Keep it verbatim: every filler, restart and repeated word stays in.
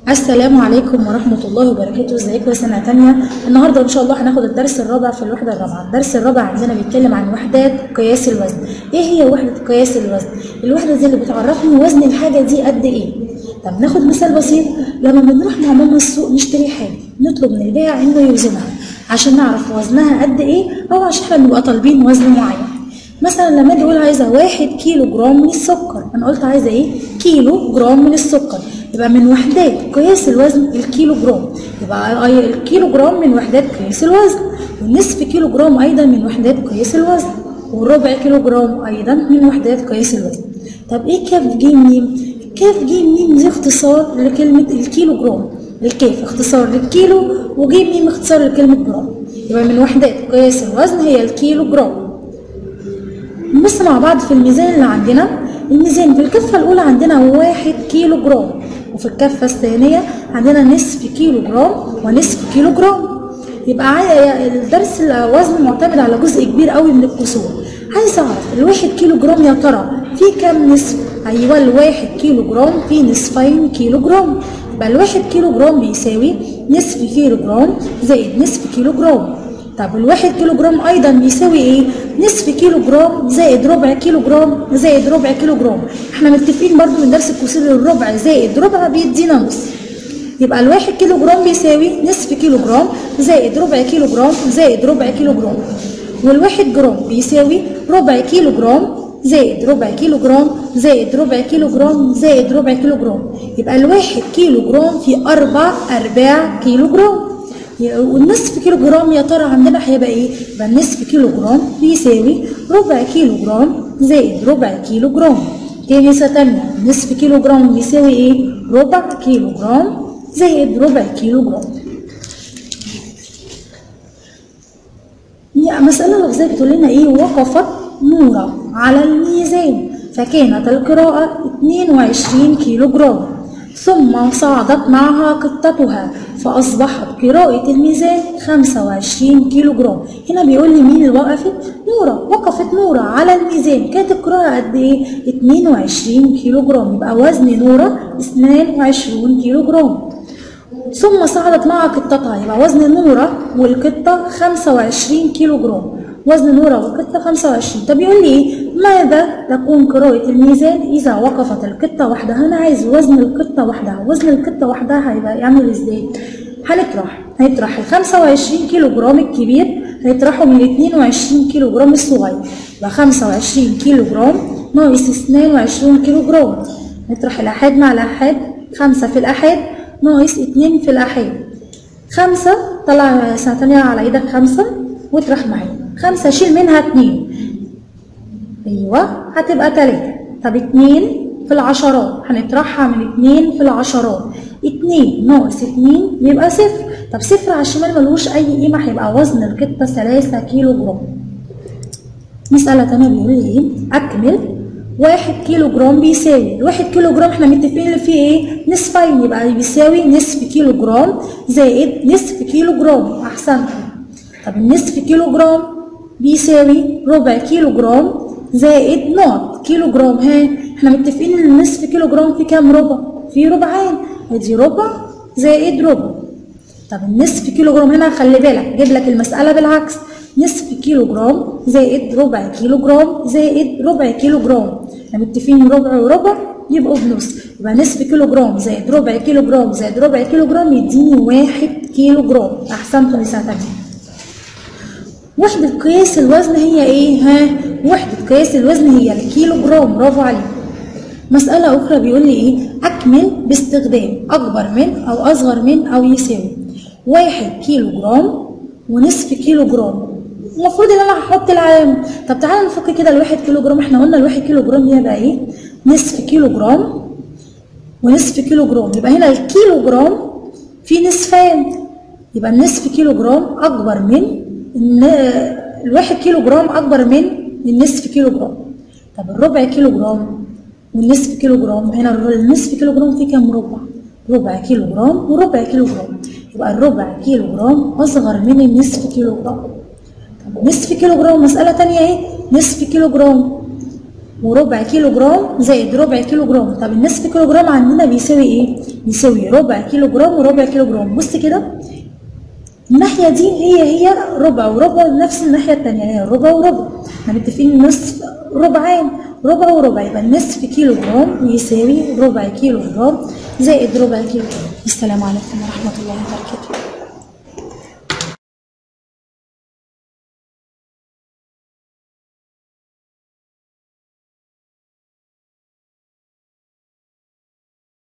السلام عليكم ورحمة الله وبركاته. ازيكم يا سنة تانية؟ النهاردة ان شاء الله هناخد الدرس الرابع في الوحدة الرابعة. الدرس الرابع عندنا بيتكلم عن وحدات قياس الوزن. ايه هي وحدة قياس الوزن؟ الوحدة دي اللي بتعرفني وزن الحاجة دي قد ايه. طب ناخد مثال بسيط. لما بنروح مع ماما السوق نشتري حاجة نطلب من البائع انه يوزنها عشان نعرف وزنها قد ايه، او عشان احنا بنبقى طالبين وزن معين. مثلا لما اجي اقول عايزه واحد كيلو جرام من السكر، انا قلت عايزه ايه؟ كيلو جرام من السكر، يبقى من وحدات قياس الوزن الكيلو جرام، يبقى الكيلو جرام من وحدات قياس الوزن، والنصف كيلو جرام ايضا من وحدات قياس الوزن، والربع كيلو جرام ايضا من وحدات قياس الوزن. طب ايه كاف ج م؟ كاف ج م دي اختصار لكلمه الكيلو جرام، الكاف اختصار للكيلو وج م اختصار لكلمه جرام، يبقى من وحدات قياس الوزن هي الكيلو جرام. نبص مع بعض في الميزان اللي عندنا. الميزان في الكفة الأولى عندنا واحد كيلو جرام، وفي الكفة الثانية عندنا نصف كيلو جرام ونصف كيلو جرام. يبقى الدرس الوزن معتمد على جزء كبير قوي من الكسور. عايز أعرف الواحد كيلو جرام يا ترى في كام نصف؟ أيوه الواحد كيلو جرام في نصفين كيلو جرام، يبقى الواحد كيلو جرام بيساوي نصف كيلو جرام زائد نصف كيلو جرام. طب الواحد كيلو جرام ايضا بيساوي ايه؟ نصف كيلو جرام زائد ربع كيلو جرام زائد ربع كيلو جرام. احنا متفقين برضو من درس الكسور الربع زائد ربع بيدينا نص، يبقى الواحد كيلو جرام بيساوي نصف كيلو جرام زائد ربع كيلو جرام زائد ربع كيلو جرام، والواحد جرام بيساوي ربع كيلو جرام زائد ربع كيلو جرام زائد ربع كيلو جرام زائد ربع كيلو جرام، يبقى الواحد كيلو جرام في أربع أرباع كيلو جرام. والنصف كيلو جرام يا ترى عندنا هيبقى ايه؟ يبقى النصف كيلو جرام بيساوي ربع كيلو جرام زائد ربع كيلو جرام. تاني تانية نصف كيلو جرام بيساوي ايه؟ ربع كيلو جرام زائد ربع كيلو جرام. يعني مسألة لفظية بتقول لنا ايه؟ وقفت نورة على الميزان فكانت القراءة اتنين وعشرين كيلو جرام، ثم صعدت معها قطتها فأصبحت قراءة الميزان خمسة وعشرين كيلو جرام. هنا بيقول لي مين اللي وقفت؟ نورة. وقفت نورة على الميزان، كانت القراءة قد ايه؟ اتنين وعشرين كيلو جرام، يبقى وزن نورة اثنين وعشرين كيلو جرام. ثم صعدت معها قطتها، يبقى وزن نورة والقطة خمسة وعشرين كيلو جرام، وزن نورة والقطة خمسة وعشرين. طب يقول لي ايه؟ ماذا تكون قراءة الميزان إذا وقفت القطة وحدها؟ أنا عايز وزن القطة وحدها، وزن القطة وحدها هيبقى يعمل ازاي؟ هنطرح هيطرح ال خمسة وعشرين كيلو جرام الكبير هيطرحوا من اتنين وعشرين كيلو جرام الصغير، يبقى خمسة وعشرين كيلو جرام ناقص اتنين وعشرين كيلو جرام. نطرح الآحاد مع الآحاد، خمسة في الآحاد ناقص اتنين في الآحاد، خمسة طلع سنة تانية على ايدك خمسة واطرح معايا، خمسة شيل منها اتنين، ايوه هتبقى تلاتة. طب اتنين في العشرات هنطرحها من اتنين في العشرات، اتنين ناقص اتنين يبقى صفر. طب صفر على الشمال ملوش اي قيمة، هيبقى وزن القطة ثلاثة كيلو جرام. مسألة تانية بيقول لي ايه؟ أكمل. واحد كيلو جرام بيساوي، الواحد كيلو جرام احنا متفقين اللي فيه ايه؟ نصفين، يبقى بيساوي نصف كيلو جرام زائد نصف كيلو جرام. أحسنتم. طب النصف كيلو جرام بيساوي ربع كيلو جرام زائد نقط كيلو جرام. ها احنا متفقين ان النصف كيلو جرام فيه كام ربع؟ فيه ربعين، ادي ربع زائد ربع. طب النصف كيلو جرام هنا خلي بالك جيب لك المسألة بالعكس، نصف كيلو جرام زائد ربع كيلو جرام زائد ربع كيلو جرام، احنا متفقين ربع وربع يبقوا بنص، يبقى نصف كيلو جرام زائد ربع كيلو جرام زائد ربع كيلو جرام يديني واحد كيلو جرام. احسنتم يا سنة تانية. وحدة قياس الوزن هي ايه؟ ها وحدة قياس الوزن هي الكيلو جرام. برافو عليك. مسألة أخرى بيقول لي ايه؟ أكمل باستخدام أكبر من أو أصغر من أو يساوي واحد كيلو جرام ونصف كيلو جرام. المفروض ان انا هحط العلامة. طب تعالى نفك كده الواحد كيلو جرام، احنا قلنا الواحد كيلو جرام يبقى ايه؟ نصف كيلو جرام ونصف كيلو جرام، يبقى هنا الكيلو جرام فيه نصفين، يبقى النصف كيلو جرام أكبر من الواحد كيلو جرام أكبر من النصف كيلو جرام. طب الربع كيلو جرام والنصف كيلو جرام، هنا النصف كيلو جرام فيه كام ربع؟ ربع كيلو جرام وربع كيلو جرام، يبقى الربع كيلو جرام أصغر من النصف كيلو جرام. طب نصف كيلو جرام مسألة تانية ايه؟ نصف كيلو جرام وربع كيلو جرام زائد ربع كيلو جرام. طب النصف كيلو جرام عندنا بيساوي ايه؟ بيساوي ربع كيلو جرام وربع كيلو جرام. بص كده الناحية دي هي هي ربع وربع نفس الناحية التانية، هي ربع وربع، احنا متفقين نصف ربعين، ربع وربع، يبقى النصف كيلو جرام يساوي ربع كيلو جرام زائد ربع كيلو جرام. السلام عليكم ورحمة الله وبركاته.